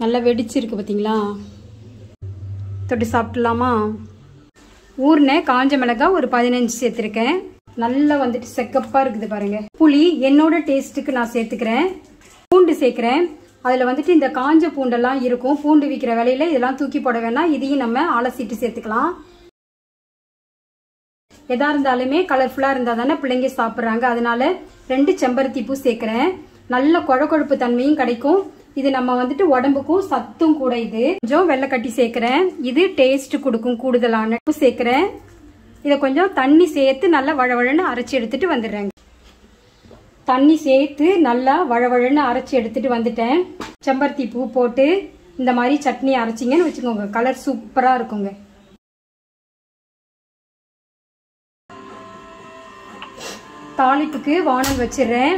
நல்லா வெடிச்சிருக்கு பார்த்தீங்களா? தொட்டு சாப்பிடலாமா? ஊர்னே காஞ்ச மிளகாய் ஒரு 15 சேர்த்துருக்கேன். நல்லா வந்துட்டு செக்கப்பா இருக்குது பாருங்க. புளி என்னோட டேஸ்ட்டுக்கு நான் சேர்த்துக்கிறேன். பூண்டு சேர்க்கிறேன். அதில் வந்துட்டு இந்த காஞ்ச பூண்டெல்லாம் இருக்கும். பூண்டு விற்கிற விலையில இதெல்லாம் தூக்கி போட வேணாம். இதையும் நம்ம அலசிட்டு சேர்த்துக்கலாம். எதா இருந்தாலுமே கலர்ஃபுல்லாக இருந்தால் தானே பிள்ளைங்க சாப்பிட்றாங்க. அதனால 2 செம்பருத்தி பூ சேர்க்கிறேன். நல்ல கொழக்கொழுப்பு தன்மையும் கிடைக்கும். இது நம்ம வந்துட்டு உடம்புக்கும் சத்தும் கூட. இது கொஞ்சம் வெள்ளைக்கட்டி சேர்க்கிறேன். இது டேஸ்ட் கொடுக்கும். கூடுதலான உப்பு சேர்க்கிறேன். இதை கொஞ்சம் தண்ணி சேர்த்து நல்லா வழவழன்னு அரைச்சி எடுத்துட்டு வந்துடுறேங்க. தண்ணி சேர்த்து நல்லா வழவழன்னு அரைச்சி எடுத்துட்டு வந்துட்டேன். செம்பருத்தி பூ போட்டு இந்த மாதிரி சட்னி அரைச்சிங்கன்னு வச்சுக்கோங்க, கலர் சூப்பராக இருக்குங்க. தாளிப்புக்கு வானல் வச்சிடுறேன்.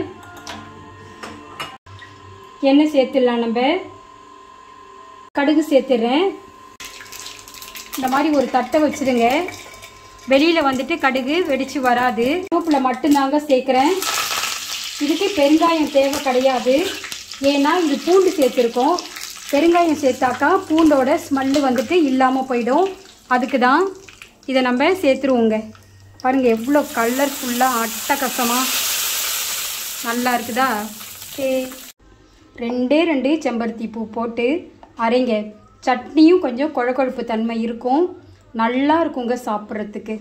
எண்ணெய் சேர்த்துடலாம். நம்ம கடுகு சேர்த்துடுறேன். இந்த மாதிரி ஒரு தட்டை வச்சிருங்க. வெளியில வந்துட்டு கடுகு வெடிச்சு வராது. கருவேப்பிலை மட்டும்தாங்க சேர்க்கிறேன். இதுக்கு பெருங்காயம் தேவை கிடையாது. ஏன்னா இது பூண்டு சேர்த்துருக்கோம். பெருங்காயம் சேர்த்தாக்கா பூண்டோட ஸ்மெல்லு வந்துட்டு இல்லாமல் போயிடும். அதுக்கு தான் இதை நம்ம சேர்த்துருவோங்க. பாருங்க எவ்வளோ கலர்ஃபுல்லாக அட்டகாசமாக நல்லா இருக்குதா? ஓகே, 2 செம்பருத்தி பூ போட்டு அரைங்க. சட்னியும் கொஞ்சம் கொழக்கொழுப்பு தன்மை இருக்கும். நல்லா இருக்குங்க சாப்பிட்றதுக்கு.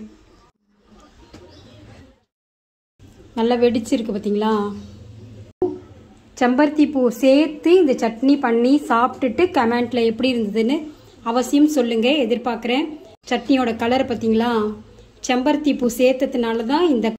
நல்லா வெடிச்சிருக்கு பார்த்தீங்களா? செம்பருத்தி பூ சேர்த்து இந்த சட்னி பண்ணி சாப்பிட்டுட்டு கமெண்ட்டில் எப்படி இருந்ததுன்னு அவசியம் சொல்லுங்கள். எதிர்பார்க்குறேன். சட்னியோட கலரை பார்த்தீங்களா? செம்பருத்தி பூ சேர்த்ததுனால தான் இந்த